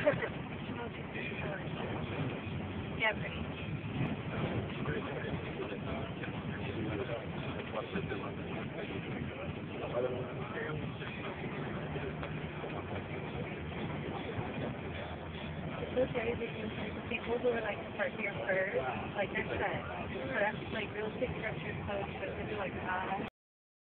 Yeah, pretty. It's so scary because the people who are like part here first, like they're set. So that's like real estate structure codes, but it's like that.